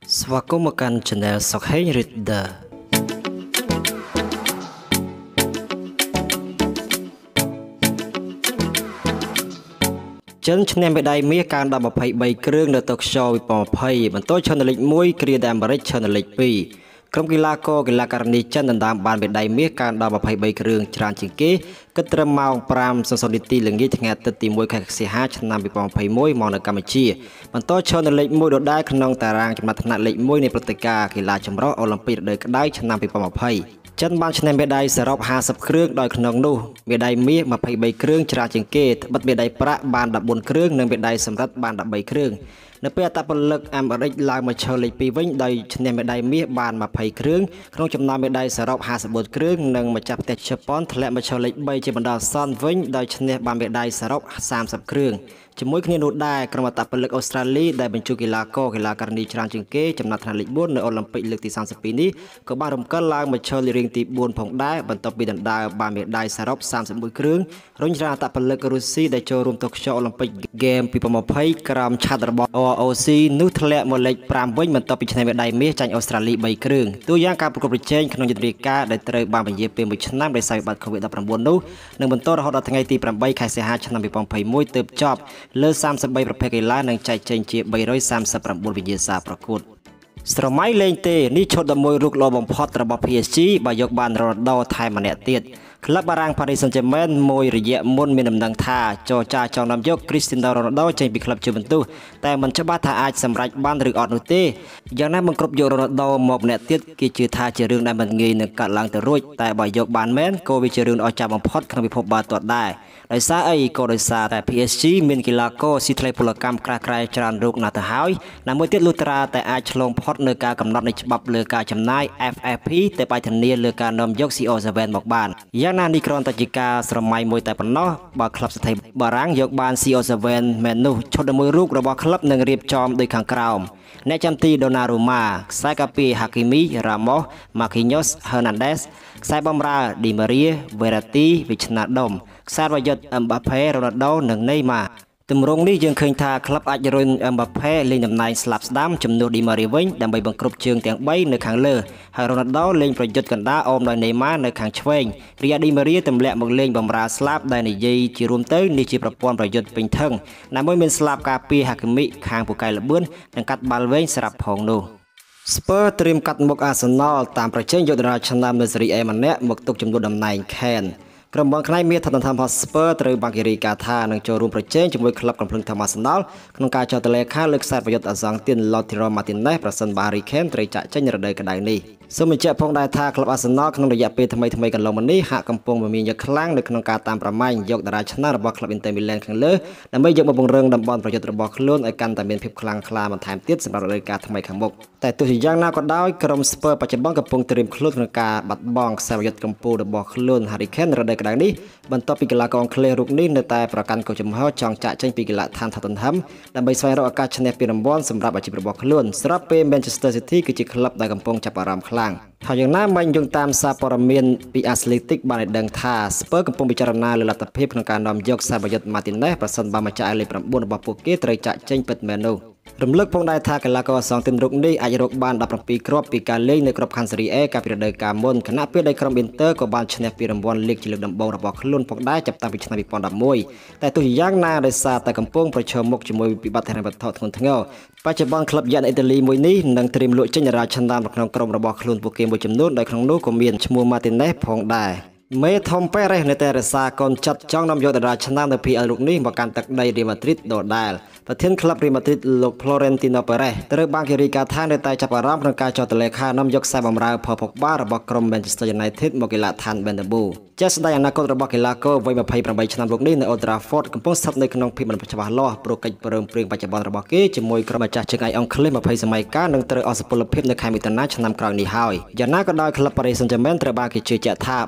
Swakomakan channel Sokhay Ridda chân channel bên đây mấy can đọc một phải bay kêu được talk show bị bỏ phải bản tôi channel lịch mũi kia đam bật channel lịch pi trong kỳ la carni chân đam bàn bên đây mấy can đọc một phải bay kêu tràn chính kế kết trâm màu pram society lưngงี้nghe tự tìm mũi khách sĩ hát channel bị bỏ phải mũi mòn ở Campuchia bản tôi channel lịch mũi đột đai khăn nông tà rang trong mặt thằng lịch mũi này Pratica kỳ la chấm rõ Olympic đời cái đai channel bị bỏ phải chân ban channel bên đây sẽ rọc 50 เครื่อง đòi khăn nông nu bên đây mấy mà phải bay kêu tràn chính kế bắt bên đây pra bàn đập 4 เครื่อง nâng bên đây sầmรัดbàn đập 3 เครื่อง នៅពេលតាពលឹកអាមេរិកឡើងមកឈរលេខ2វិញដោយឈ្នះមេដាយមាសបាន20 គ្រឿងក្នុងចំណោមមេដាយសរុប54 គ្រឿងនិងម្ចាស់ផ្ទះជប៉ុនធ្លាក់មកឈរលេខ3ជាបណ្ដោះអាសន្នវិញដោយឈ្នះបានមេដាយសរុប30 គ្រឿងជាមួយគ្នានោះដែរក្រុមតាពលឹកអូស្ត្រាលីដែលបញ្ជូកីឡាករករណីច្រើនជាងគេចំណាត់ថ្នាក់លេខ4នៅអូឡ িম্প ិកលើកទី32នេះក៏បានរំកិលឡើងមកឈរលេខរៀងទី4ផងដែរបន្ទាប់ពីដណ្ដើមបានមេដាយសរុប31 គ្រឿងរុញច្រានតាពលឹករុស្ស៊ីដែលចូលរួមតូក្យូអូឡ িম্প ិកហ្គេម2020ក្រោមឆ័ត្ររបស់ OOC នោះធ្លាក់មកលេខ5វិញបន្ទាប់ពីឈ្នះមេដាយមាសចាញ់អូស្ត្រាលី3 គ្រឿងតួយ៉ាងការប្រកួតប្រជែងក្នុងយុទ្ធនាការដែលត្រូវបានពន្យាពេល1ឆ្នាំដោយសារវិបត្តិ COVID-19 នោះនឹងបន្តរហូតដល់ថ្ងៃទី8ខែសីហាឆ្នាំ2021ទើបចប់លើ33ប្រភេទកីឡានិងចែកចេញជា339វិញ្ញាសាប្រកួតស្រមៃលេងទេនេះឈុតដល់មួយរូបល្អបំផុតរបស់ PSG បើយកបានរ៉ូណាល់ដូថែមម្នាក់ទៀតក្លឹបបារាំង Paris Saint-Germain មួយរយៈមុនមានដំណឹងថាចរចាចង់នាំយក Cristiano Ronaldo ចេញពីក្លឹប Juventus តែមិនច្បាស់ថាអាចសម្រេចបានឬអត់នោះទេយ៉ាងណាបង្គ្រប់យក Ronaldo មកម្នាក់ទៀតគេជឿថាជារឿងដែលមិនងាយនឹងកាត់ឡើងទៅរួចតែបើយកបានមែនក៏វាជារឿងដ៏អស្ចារ្យបំផុតក្នុងពិភពបាល់ទាត់ដែរដោយសារអីក៏ដោយសារតែ PSG មានកីឡាករស៊ីថ្លៃពលកម្មក្រាស់ក្រែច្រើនរូបណាស់ទៅហើយណាមួយទៀតលុះត្រាតែអាចឆ្លងផុតនៅការកំណត់នៃច្បាប់លើការចំណាយ FFP តែបាយធានាលើការនាំយក CR7 មកបានយ៉ាងណានេះគ្រាន់តែជាការស្រមៃមួយតែប៉ុណ្ណោះបើក្លឹបស្ថិតបារាំងយកបាន CR7 មែននោះឈុតមួយរូបរបស់ក្លឹបនឹងរៀបចំដោយខាងក្រោមអ្នកចាំទីដូណារូម៉ាខ្សែកាពីហាគីមីរ៉ាម៉ូសម៉ាគីញ៉ូសហឺណាន់ដេសខ្សែបម្រើឌីម៉ារីវេរ៉ាទីវិឆ្នាដុំខ្សែប្រយុទ្ធអឹមបាផេរ៉ូណាល់ដូនិងណេម៉ាទម្រង់នេះយើងឃើញថាក្លឹបអាចរុញអឹមបាផេលេងតំណែងស្លាប់ស្ដាំជំនួសឌីម៉ារីវិញដើម្បីបង្គ្រប់ជើងទាំង3នៅខាងលើហើយរ៉ូណាល់ដូលេងប្រយុទ្ធកណ្ដាលអមដោយណេម៉ានៅខាងឆ្វេងរីឯឌីម៉ារីទម្លាក់មកលេងបម្រើស្លាប់ដែលនិយាយជារួមទៅនេះជាប្រព័ន្ធប្រយុទ្ធពេញធឹងដើម្បីមានស្លាប់ការពារហាគីមីខាងពូកែលបឿននិងកាត់បាល់វែងស្រាប់ផងនោះSpurs ត្រៀមកាត់មុខ Arsenal តាមប្រជែងយកតារាឆ្នាំនៅស៊េរីអេម្នាក់មកទុកចំនួនតំណែង Kane ក្រុមបាល់ខ្នៃមានថាថា Spurs ត្រូវបានគេរាយការណ៍ថានឹងចូលរួមប្រជែងជាមួយក្លឹបកំភ្លើងធម្ម Arsenal ក្នុងការចោទទលេខាលើខ្សែប្រយុទ្ធអាសង់ទៀន Lautaro Martinez ប្រសិនបើ Harry Kane ត្រូវចាក់ចេញរដូវក្តៅនេះសូមបញ្ជាក់ផងដែរថាក្លឹប Arsenal ក្នុងរយៈពេលថ្មីកន្លងមកនេះហាក់កំពុងមានយ៉ាងខ្លាំងនៅក្នុងការតាមប្រម៉ាញ់យកតារាឆ្នាំរបស់ក្លឹប Inter Milan ខាងលើដើម្បីយកមកពង្រឹងតំបន់ប្រយុទ្ធរបស់ខ្លួនឲ្យកាន់តែមានភាពខ្លាំងក្លាបន្ថែមទៀតសម្រាប់រដូវកាលថ្មីខាងមុខតែទោះជាយ៉ាងណាក៏ដោយក្រុម Spurs បច្ចុប្បន្នកំពុងត្រៀមខ្លួនក្នុងការបាត់បង់ខ្សែប្រយុទ្ធកម្ពុជារបស់ខ្លួន Harry Kane រដូវក្តៅនេះបន្ទាប់ពីកីឡាករអង់គ្លេសរូបនេះនៅតែប្រកាន់កោចំហចង់ចាក់ចេញពីកីឡាដ្ឋាន Tottenham ដើម្បីស្វែងរកឱកាសឈ្នះពានរង្វាន់សម្រាប់អាជីពរបស់ខ្លួនស្រាប់ពេល Manchester City គឺជាក្លឹបដែលកំពុងចាប់អារម្មណ៍ខ្លាំងហើយយ៉ាងណាមិញយោងតាមសារព័ត៌មានពី Athletic បានឲ្យដឹងថា Spurs កំពុងពិចារណាលើលទ្ធភាពក្នុងការនាំយកខ្សែប្រយុទ្ធ Martinez ប្រសិនបើម្ចាស់លេខ9របស់ពួកគេត្រូវចាក់ចេញពិតមែននោះរំលឹកផងដែរថាកីឡាករអសងទីនរូបនេះអាចរកបាន17គ្រាប់ពីការលេងនៅក្របខ័ណ្ឌស៊េរីអេកាលពីរដូវកាលមុនខណៈពេលដែលក្រុម Inter ក៏បានឈ្នះពានរង្វាន់លីកជាលើកដំបូងរបស់ខ្លួនផងដែរចាប់តាំងពីឆ្នាំ2011តែទោះជាយ៉ាងណាដោយសារតែកំពុងប្រឈមមុខជាមួយវិបត្តិហិរញ្ញវត្ថុធ្ងន់ធ្ងរបច្ចុប្បន្នក្លឹបយ៉ានអ៊ីតាលីមួយនេះនឹងត្រៀមលក់ចេញតារាឆ្នាំនៅក្នុងក្រុមរបស់ខ្លួនពួកគេមួយចំនួនដោយក្នុងនោះក៏មានឈ្មោះ Martinez ផងដែរមេថុំប៉េរ៉េសនៅតែរសារកូនចិត្តចង់នាំយកតារាឆ្នាំនៅ PL រូបនេះមកកាន់ទឹកដី Real Madrid ដដែលប្រធានក្លឹប Real Madrid លោក Florentino Perez ត្រូវបានគេរាយការណ៍ថានៅតែចាប់អារម្មណ៍ក្នុងការចោទទលេខានាំយកខ្សែបម្រើ Paul Pogba របស់ក្រុម Manchester United មកកីឡាដ្ឋាន Bernabeu ជាស្ដីអនាគតរបស់កីឡាករវ័យ28ឆ្នាំរូបនេះនៅ Old Trafford កំពុងស្ថិតនៅក្នុងភាពមិនច្បាស់លាស់ព្រោះកិច្ចព្រមព្រៀងបច្ចុប្បន្នរបស់គេជាមួយក្រុមម្ចាស់ជើងឯកអង់គ្លេស20សម័យកាលនឹងត្រូវអស់សុពលភាពនៅខែមិថុនាឆ្នាំក្រោយនេះហើយយ៉ាងណាក៏ដោយក្លឹប Paris Saint-Germain ត្រូវបានគេជឿជាក់ថាបានត្រៀម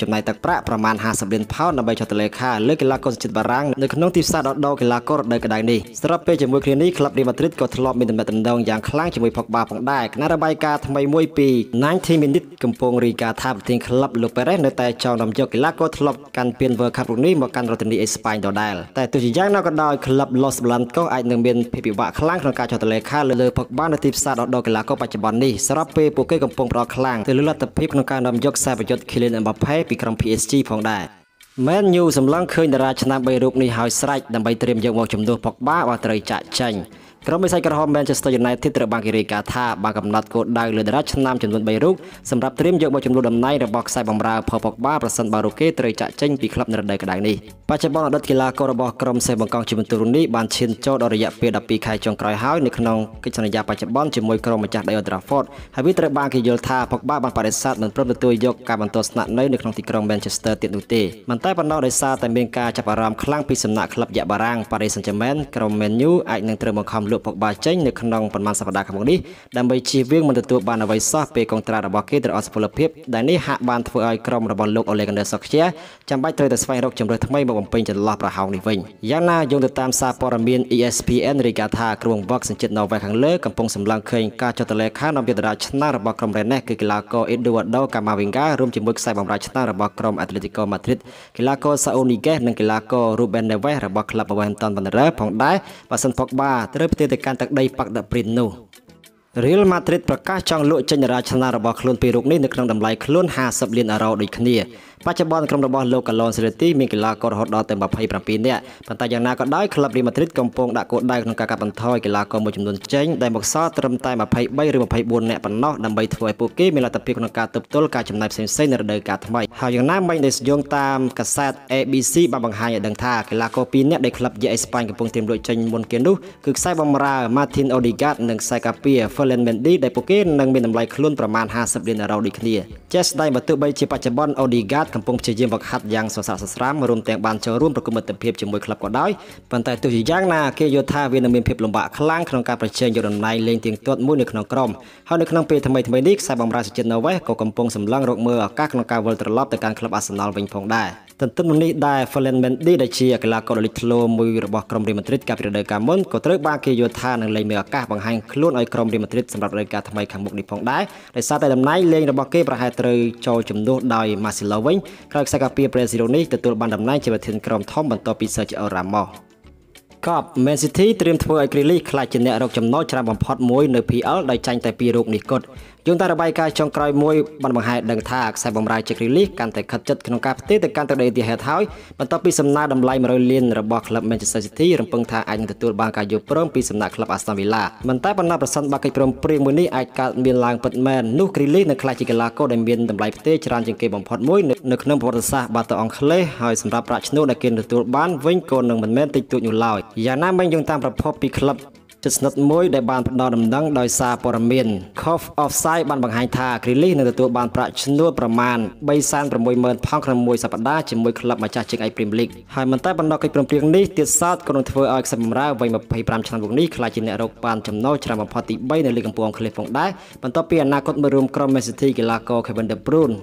ចំណាយទឹកប្រាក់ប្រមាណ50លានផោនដើម្បីចុះទៅលេខាលើកីឡាករជាតិបារាំងនៅក្នុងទីផ្សារដដកីឡាកររដូវក្តៅនេះស្របពេលជាមួយគ្នានេះក្លឹបរៀលម៉ាឌ្រីតក៏ធ្លាប់មានទំនាក់ទំនងយ៉ាងខ្លាំងជាមួយផុកបាផងដែរគណៈរបាយការណ៍ថ្មីមួយពី90 Minutes កំពុងរាយការណ៍ថាប្រធានក្លឹបលោកប៉េរ៉េសនៅតែចង់នាំយកកីឡាករធ្លាប់កាន់ពាន World Cup នេះមកកាន់រដ្ឋធានីអេស្ប៉ាញដដែលតែទោះជាយ៉ាងណាក៏ដោយក្លឹប Los Blancos អាចនឹងមានភាពពិបាកខ្លាំងក្នុងការចុះទៅលេខាលើផុកបានៅទីផ្សារដដកីឡាករបច្ចុប្បន្ននេះស្របពេលពួកគេកំពុងផ្ដោតខ្លាំងទៅលើលទ្ធភាពក្នុងការនាំយកខ្សែប្រយុទ្ធ Kylian Mbappé ពីក្រុម PSG ផងដែរ Man U សម្លឹងឃើញតារាឆ្នាំ3រូបនេះហើយស្រេចដើម្បីត្រៀមយកមកជំនួសផុកបាបើត្រូវចាក់ចេញក្រុមបិសាចក្រហម Manchester United ត្រូវបានគេរាយការណ៍ថាបានកំណត់គោលដៅលើតារាឆ្នាំចំនួន3រូបសម្រាប់ត្រៀមយកមកជំនួសតំណែងរបស់ខ្សែបម្រើផុកបាប្រសិនបើរូបគេត្រូវចាក់ចេញពីក្លឹបនៅរដូវក្តៅនេះបច្ចុប្បន្នអតីតកីឡាកររបស់ក្រុមសេបង្កងជីវិនទូរនេះបានឈានចូលដល់រយៈពេល12ខែចុងក្រោយហើយនៅក្នុងកិច្ចសន្យាបច្ចុប្បន្នជាមួយក្រុមម្ចាស់ដី Old Trafford ហើយវាត្រូវបានគេយល់ថាផុកបាបានបដិសេធមិនព្រមទទួលយកការបន្តស្នាក់នៅក្នុងទីក្រុង Manchester ទៀតនោះទេមិនតែប៉ុណ្ណោះដោយសារតែមានការចាប់អារម្មណ៍ខ្លាំងពីសំណាក់ក្លឹបយក្សបារាំង Paris Saint-Germain ក្រុម Man U អាចនឹងត្រូវបង្ខំលក់ផុកបាចេញនៅក្នុងប៉ុន្មានសប្តាហ៍ខាងមុខនេះដើម្បីជៀសវាងមិនទទួលបានអ្វីសោះពេលកុងត្រារបស់គេត្រូវអត់សុពលភាពដែលនេះហាក់បានធ្វើឲ្យក្រុមរបស់លោក Ole Gunnar Solskjaer ចាំបាច់ត្រូវតែស្វែងរកជម្រើសថ្មីមកបំពេញចន្លោះប្រហោងនេះវិញយ៉ាងណាយោងទៅតាមសារព័ត៌មាន ESPN រាយការណ៍ថាក្រុមវឹកសញ្ជាតិ Norway ខាងលើកំពុងសម្លឹងឃើញការចុះទៅលេខានាំយកតារាឆ្នាំរបស់ក្រុម Rennes គឺកីឡាករ Eduardo Camavinga រួមជាមួយខ្សែបម្រើឆ្នាំរបស់ក្រុម Atletico Madrid កីឡាករ Saúl Ñíguez និងកីឡាករ Ruben Neves របស់ក្លឹប Wolverhampton Wanderers ផងដែរបើសិនផុកបាត្រូវផ្ទេរទៅកាន់ទឹកដីប៉ាក់ដព្រីននោះ Real Madrid ប្រកាសចង់លក់ចេញតារាឆ្នាំរបស់ខ្លួនពីរូបនេះនៅក្នុងតម្លៃខ្លួន50លានអឺរ៉ូដូចគ្នាបច្ចុប្បន្នក្រុមរបស់លោក Carlo Ancelotti មានកីឡាកររហូតដល់ទៅ27នាក់ប៉ុន្តែយ៉ាងណាក៏ដោយក្លឹប Real Madrid កំពុងដាក់គោលដៅក្នុងការកាត់បន្ថយកីឡាករមួយចំនួនចេញដែលមកសល់ត្រឹមតែ23ឬ24នាក់ប៉ុណ្ណោះដើម្បីធ្វើឲ្យពួកគេមានលទ្ធភាពក្នុងការទប់ទល់ការចំណាយផ្សេងៗនៅរដូវកាលថ្មីហើយយ៉ាងណាមិញដែលយោងតាមកាសែត ABC បានបង្ហាញឲ្យដឹងថាកីឡាករ2នាក់ដែលក្លឹបយេអេស្ប៉ាញកំពុងត្រៀមលក់ចេញមុនគេនោះគឺខ្សែបម្រើ Martin Odegaard និងខ្សែការពារ Ferland Mendy ដែលពួកគេនឹងមានតម្លៃខ្លួនប្រមាណ50លានអឺរ៉ូដូចគ្នាចេះស្ដែងបើទោះបីជាបច្ចុប្បន្ន Odegaard កំពុងព្យាយាមវឹកហាត់យ៉ាងសស្រាក់សស្រាមរួមទាំងបានចូលរួមប្រគំមិត្តភាពជាមួយក្លឹបក៏ដោយប៉ុន្តែទោះជាយ៉ាងណាគេយល់ថាវានឹងមានភាពលំបាកខ្លាំងក្នុងការប្រជែងយកតំណែងលេងទៀងទាត់មួយនៅក្នុងក្រុមហើយនៅក្នុងពេលថ្មីៗនេះខ្សែបម្រើសញ្ជាតិ Norway ក៏កំពុងសម្លឹងរកមើលឱកាសក្នុងការវិលត្រឡប់ទៅកាន់ក្លឹប Arsenal វិញផងដែរទន្ទឹមនឹងនេះដែរ Ferland Mendy ដែលជាកីឡាករដ៏លេចធ្លោមួយរបស់ក្រុម Real Madrid កាលពីរដូវកាលមុនក៏ត្រូវបានគេយល់ថានឹងលែងមានឱកាសបង្ហាញខ្លួនឲ្យក្រុម Real Madrid សម្រាប់រដូវកាលថ្មីខាងមុខនេះផងដែរដោយសារតែតំណែងលេងរបស់គេប្រហែលត្រូវចូលជំនួសដោយ Marcelo វិញក្រោយខ្សែការពារ Brazil នេះទទួលបានតំណែងជាប្រធានក្រុមធំបន្ទាប់ពី Sergio Ramos កប Man City ត្រៀមធ្វើឲ្យ Grealish ក្លាយជាអ្នករកចំណូលច្រើនបំផុតមួយនៅ PL ដោយចាញ់តែ2រូបនេះគត់យោងតាមរបាយការណ៍ចុងក្រោយមួយបានបង្ហាញដឹងថាខ្សែបម្រើ Grealish កាន់តែខិតជិតក្នុងការផ្ទេរទៅកាន់ទឹកដីទីហេតុហើយបន្ទាប់ពីសំណើតម្លៃ100លានរបស់ក្លឹប Manchester City រំពឹងថាអាចនឹងទទួលបានការយល់ព្រមពីសំណាក់ក្លឹប Aston Villa មិនតែប៉ុណ្ណោះប្រសិនបើកិច្ចព្រមព្រៀងមួយនេះអាចកើតមានឡើងពិតមែននោះ Grealish នឹងក្លាយជាកីឡាករដែលមានតម្លៃផ្ទេរច្រើនជាងគេបំផុតមួយនៅក្នុងប្រវត្តិសាស្ត្របាល់ទាត់អង់គ្លេសហើយសម្រាប់ប្រាក់ឈ្នួលដែលគេទទួលបានវិញក៏នឹងមិនមែនតិចតួចនោះឡើយយ៉ាងណាមិញយោងតាមប្រភពពីក្លឹបជិតស្និទ្ធមួយដែលបានផ្ដល់ដំណឹងដោយសារព័ត៌មាន Cof Offside បានបង្ហាញថា Grealish នឹងទទួលបានប្រាក់ឈ្នួលប្រមាណ 360,000 ផោនក្នុងមួយសប្តាហ៍ជាមួយក្លឹបម្ចាស់ជើងឯក Premier League ហើយមិនតែប៉ុណ្ណោះកិច្ចព្រមព្រៀងនេះទៀតសោតក៏នឹងធ្វើឲ្យខ្សែបម្រើវ័យ25ឆ្នាំរូបនេះក្លាយជាអ្នករកបានចំណូលច្រើនបំផុតទី3នៅលីកកំពូលអង់គ្លេសផងដែរបន្ទាប់ពីអនាគតមករួមក្រុម Man City កីឡាករ Kevin De Bruyne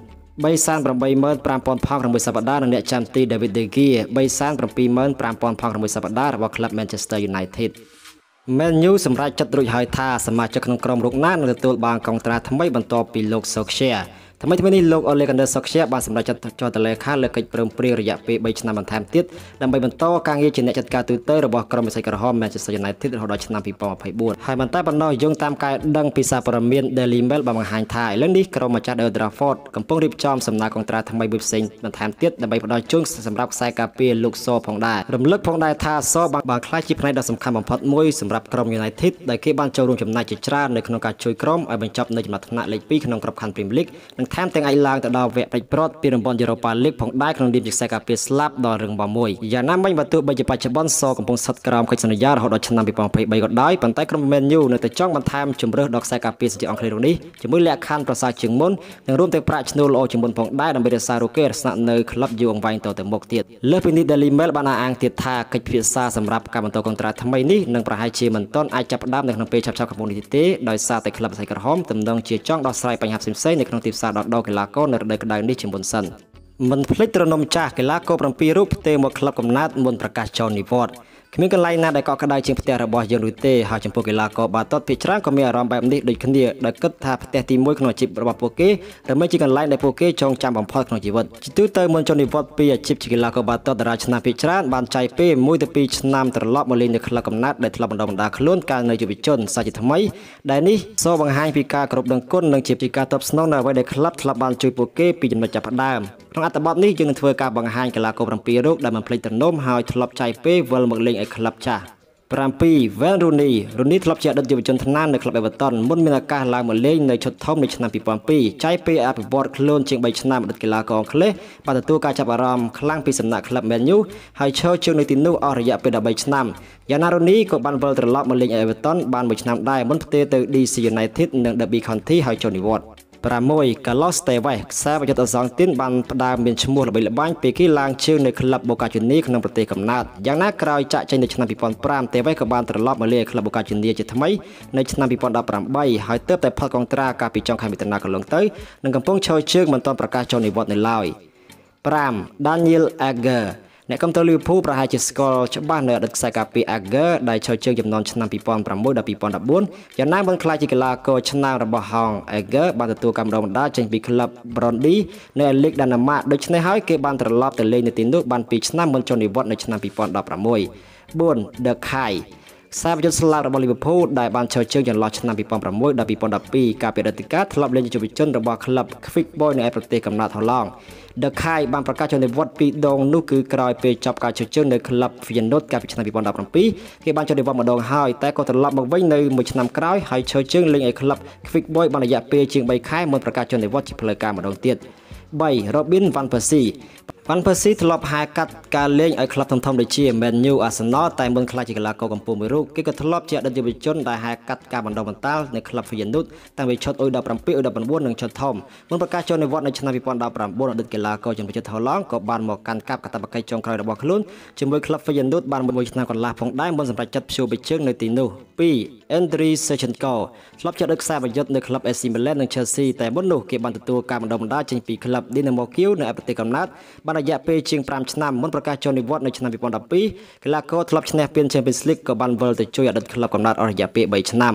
385,000 ផោនក្នុងមួយសប្តាហ៍និងអ្នកចាំទី David De Gea 375,000 ផោនក្នុងមួយសប្តាហ៍របស់ក្លឹប Manchester United Man U សម្រាប់ចាត់រួចហើយថាសមាជិកក្នុងក្រុមរូបណានឹងទទួលបានកុងត្រាថ្មីបន្ទាប់ពីលោក Solskjaer ថ្មីនេះលោក Ole Gunnar Solskjaer បានសម្រេចចាត់ចុះទៅលេខាលើកិច្ចព្រមព្រៀងរយៈពេល3ឆ្នាំបន្ថែមទៀតដើម្បីបន្តការងារជាអ្នកចាត់ការទូតរបស់ក្រុមវិស័យក្រហម Manchester United រហូតដល់ឆ្នាំ2024ហើយមិនតែប៉ុណ្ណោះយោងតាមការដឹងពីសារព័ត៌មាន Daily Mail បានបង្ហាញថាឥឡូវនេះក្រុមម្ចាស់ Old Trafford កំពុងរៀបចំសំណើកុងត្រាថ្មីមួយផ្សេងបន្ថែមទៀតដើម្បីផ្ដល់ជូនសម្រាប់ខ្សែការពារលោក សផងដែររំលឹកផងដែរថាសបានក្លាយជាផ្នែកដ៏សំខាន់បំផុតមួយសម្រាប់ក្រុម United ដែលគេបានចូលរួមចំណែកជាច្រើននៅក្នុងការជួយក្រុមឲ្យបញ្ចប់នៅចំណាត់ថ្នាក់លេខ2ក្នុងក្របខ័ណ្ឌ Premier League និងថែមទាំងអាចឡើងទៅដល់វគ្គផ្ដាច់ព្រាត់ពីរង្វាន់ Europa League ផងដែរក្នុងនាមជាខ្សែការពារស្លាប់ដ៏រឹងមាំមួយយ៉ាងណាមិញបើទោះបីជាបច្ចុប្បន្នសកំពុងស្ថិតក្រោមកិច្ចសន្យារហូតដល់ឆ្នាំ2023ក៏ដោយប៉ុន្តែក្រុម Man U នៅតែចង់បន្ថែមជម្រើសដល់ខ្សែការពារសញ្ជាតិអង់គ្លេសនេះជាមួយលក្ខខណ្ឌប្រសើរជាងមុននិងរួមទាំងប្រាក់ឈ្នួលល្អជាងមុនផងដែរដើម្បីរក្សារូបគេស្នាក់នៅក្លឹបយូរអង្វែងតទៅមុខទៀតលើសពីនេះ Daily Mail បានអះអាងទៀតថាកិច្ចពិភាក្សាសម្រាប់ការបន្តកុងត្រាថ្មីនេះនឹងប្រហែលជាមិនទាន់អាចចាប់ផ្ដើមនៅក្នុងពេលឆាប់ៗខាងមុខនេះទេដោយសារតែក្លឹបស្រីក្រហមទំនងជាចង់ដោះស្រាយបញ្ហាផ្សេងៗនៅក្នុងទីផ្សារដកកីឡាករនៅរដូវក្តៅនេះជាមុនសិនមិនភ្លេចត្រនំចាស់កីឡាករ7រូបផ្ទេរមកក្លឹបកំណើតមុនប្រកាសចោលនិវត្តន៍គ្មានកន្លែងណាដែលកក់ក្ដៅជាងផ្ទះរបស់យើងនោះទេហើយចំពោះកីឡាករបាល់ទាត់ភាគច្រើនក៏មានអារម្មណ៍បែបនេះដូចគ្នាដោយគិតថាផ្ទះទី1ក្នុងអាជីពរបស់ពួកគេឬមិនជាកន្លែងដែលពួកគេចងចាំបំផុតក្នុងជីវិតជាទូទៅមុនចូលនិវត្តន៍ពីអាជីពជាកីឡាករបាល់ទាត់តារាឆ្នាំភាគច្រើនបានចាយពេល1ទៅ2ឆ្នាំត្រឡប់មកលេងនៅក្លឹបកំណើតដែលធ្លាប់បណ្ដុះបណ្ដាលខ្លួនកាលនៅយុវជនសាជាថ្មីដែលនេះសូបង្ហាញពីការគោរពដឹងគុណនិងជាការតបស្នងនៅអ្វីដែលក្លឹបធ្លាប់បានជួយពួកគេពីចំណុចចាប់ផ្ដើមក្នុងអត្ថបទនេះយើងនឹងធ្វើការបង្ហាញកីឡាករ7រូបដែលមិនភ្លេចទំនំហើយធ្លាប់ចាយពេលវិលមកលេងឲ្យក្លឹបចាស់7 Wayne Rooney ធ្លាប់ជាអតីតយុវជនថ្នាក់នៅក្លឹប Everton មុនមានឱកាសឡើងមកលេងនៅឈុតធំនៅឆ្នាំ2002ចាយពេលអភិវឌ្ឍខ្លួនជាង3ឆ្នាំអតីតកីឡាករអង់គ្លេសបានទទួលការចាប់អារម្មណ៍ខ្លាំងពីសំណាក់ក្លឹប Man U ហើយឈរជើងនៅទីនោះអស់រយៈពេល13ឆ្នាំយ៉ាងណា Rooney ក៏បានវិលត្រឡប់មកលេងឲ្យ Everton បាន1ឆ្នាំដែរមុនផ្ទេរទៅ DC United និង Derby County ហើយចូលនិវត្តន៍6 Carlos Tevez ខ្សែប្រយុទ្ធអសង់ទីនបានផ្ដើមមានឈ្មោះល្បីល្បាញពេលគេឡើងជើងនៅក្លឹប Boca Juniors ក្នុងប្រទេសកំណើតយ៉ាងណាក្រោយចាក់ចេញនៅឆ្នាំ2005 Tevez ក៏បានត្រឡប់មកលេងក្លឹប Boca Juniors ជាថ្មីនៅឆ្នាំ2018ហើយទើបតែផុតកុងត្រាកាលពីចុងខែមិថុនាកន្លងទៅនិងកំពុងឈរជើងមិនទាន់ប្រកាសចូលនិវត្តន៍នៅឡើយ5 Daniel Agger អ្នកកំទៅលីវើពូលប្រហែលជាស្គាល់ច្បាស់នៅអតីតខ្សែការពារ Agger ដែលឈរជើងចំនួនឆ្នាំ2006ដល់2014យ៉ាងណាមិនខ្លាចជាកីឡាករឆ្នាំរបស់ហង Agger បានទទួលការបណ្ដុះបណ្ដាលចេញពីក្លឹប Brøndby នៅលីកដាណាម៉ាដូច្នេះហើយគេបានត្រឡប់ទៅលេងនៅទីនោះបាន2ឆ្នាំមុនចូលនិវត្តន៍នៅឆ្នាំ2016 4 The Kai ខ្សែប្រយុទ្ធស្លាប់របស់លីវើពូលដែលបានឈរជើងចន្លោះឆ្នាំ2006ដល់2012ការពីរដ្ឋាភិបាលធ្លាប់លេងជាយុវជនរបស់ក្លឹប Quick Boys នៅឯប្រទេសកំណើតហូឡង់ The Kai បានប្រកាសចូលនិវត្តន៍ពីរដងនោះគឺក្រោយពេលចប់ការឈរជើងនៅក្លឹប Feyenoord កាលពីឆ្នាំ2017គេបានចូលនិវត្តន៍ម្ដងហើយតែក៏ត្រឡប់មកវិញនៅមួយឆ្នាំក្រោយហើយឈរជើងលេងឲ្យក្លឹប Quick Boys បានរយៈពេលជាង3ខែមុនប្រកាសចូលនិវត្តន៍ជាផ្លូវការម្ដងទៀត3 Robin van Persie ធ្លាប់ហែកាត់ការលេងឲ្យក្លឹបធំៗដូចជា Man U Arsenal តែមុនខ្លាចជាកីឡាករកំពូលមួយរូបគេក៏ធ្លាប់ជាអតីតយុវជនដែលហែកាត់ការបណ្ដុះបណ្ដាលនៅក្លឹប Feyenoord តាំងពីឈុត U17 U19 និងឈុតធំមុនប្រកាសចូលនិវត្តន៍នៅឆ្នាំ2019អតីតកីឡាករជំនឿចិត្តហូឡង់ក៏បានមកកាន់កាប់កាតព្វកិច្ចចុងក្រោយរបស់ខ្លួនជាមួយក្លឹប Feyenoord បានមួយឆ្នាំកន្លះផងដែរមុនសម្រាប់ចាត់ព្យួរបិជើងនៅទីនោះ2 Andriy Shevchenko ធ្លាប់ជាអតីតខ្សែប្រយុទ្ធនៅក្លឹប AC Milan និង Chelsea តែមុននោះគេបានទទួលការបណ្ដុះបណ្ដាលចេញពីក្លឹប Dynamo Kyiv នៅឯប្រទេសកំណើតបានរយៈពេលជាង5ឆ្នាំមុនប្រកាសចូលនិវត្តន៍នៅឆ្នាំ2012កីឡាករធ្លាប់ឈ្នះពាន Champions League ក៏បានវិលទៅជួយអតីតក្លឹបកំណើតអស់រយៈពេល3ឆ្នាំ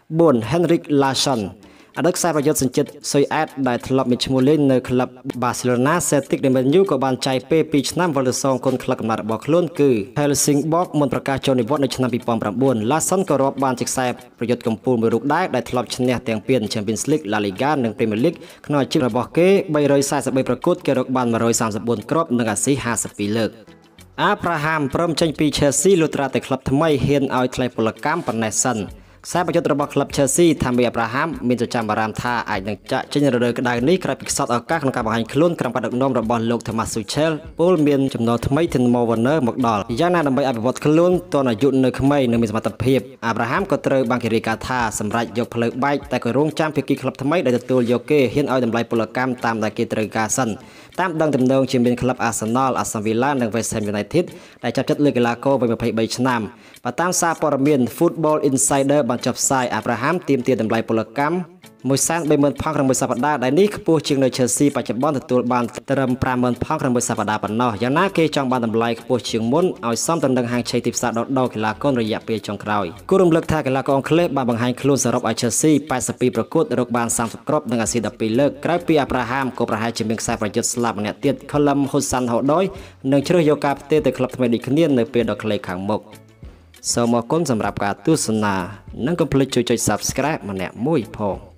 4 Henrik Larsson អតីតខ្សែប្រយុទ្ធសញ្ជាតិស៊ុយអែតដែលធ្លាប់មានឈ្មោះលេងនៅក្លឹប Barcelona Celtic និង Man U ក៏បានចាយពេល2ឆ្នាំវិលទៅសងគុណក្លឹបកំណើតរបស់ខ្លួនគឺ Helsingborg មុនប្រកាសចូលនិវត្តន៍នៅឆ្នាំ2009 Larsson ក៏រាប់បានជាខ្សែប្រយុទ្ធកំពូលមួយរូបដែរដែលធ្លាប់ឈ្នះទាំងពាន Champions League, La Liga និង Premier League ក្នុងអាជីពរបស់គេ343ប្រកួតគេរកបាន134គ្រាប់និងអាស៊ីស52លើកAbraham ព្រមចេញពី Chelsea លុះត្រាតែក្លឹបថ្មីហ៊ានឲ្យថ្លៃពលកម្មប៉ុណ្ណេះសិនខ្សែប្រយុទ្ធរបស់ក្លឹប Chelsea ថាមី Abraham មានចចាមអារម្មណ៍ថាអាចនឹងចាក់ចេញរដូវក្តៅនេះក្រោយពីខ្សត់ឱកាសក្នុងការបង្ហាញខ្លួនក្រោមការដឹកនាំរបស់លោក Thomas Tuchel ពលមានចំណូលថ្មី Timo Werner មកដល់យ៉ាងណាដើម្បីអភិវឌ្ឍខ្លួនទាន់អាយុនៅក្មេងនិងមានសមត្ថភាព Abraham ក៏ត្រូវបានគេរាយការណ៍ថាសម្រាប់យកផ្លូវបែកតែក៏រងចាំភាគីក្លឹបថ្មីដែលទទួលយកគេហ៊ានឲ្យតម្លៃពលកម្មតាមដែលគេត្រូវការសិនតាមដឹងទំនងជាមានក្លឹប Arsenal, Aston Villa និង West Ham United ដែលចាប់ចិត្តលើកីឡាករវ័យ23ឆ្នាំបើតាមសារព័ត៌មាន Football Insider បានចុះផ្សាយ Abraham ទាមទារតម្លៃពលកម្ម130,000 ផង់ក្នុងមួយសប្តាហ៍ដែលនេះខ្ពស់ជាងនៅ Chelsea បច្ចុប្បន្នទទួលបានត្រឹម 50,000 ផង់ក្នុងមួយសប្តាហ៍ប៉ុណ្ណោះយ៉ាងណាគេចង់បានតម្លៃខ្ពស់ជាងមុនឲ្យសមទៅនឹងហាងឆេកទីផ្សារដោកីឡាកររយៈពេលចុងក្រោយគួររំលឹកថាកីឡាករអង់គ្លេសបានបង្ហាញខ្លួនសរុបឲ្យ Chelsea 82ប្រកួតរកបាន30គ្រាប់និងអាស៊ី12លើកក្រៅពី Abraham ក៏ប្រហែលជាមានខ្សែប្រយុទ្ធស្លាប់ម្នាក់ទៀត Callum Hudson-Odoi នឹងជ្រើសយកការផ្ទេរទៅក្លឹបថ្មីដូចគ្នានៅពេលដ៏ខ្លីខាងមុខសូមអរគុណសម្រាប់ការទស្សនានិងកុំភ្លេចជួយចុច Subscribe ម្នាក់មួយផង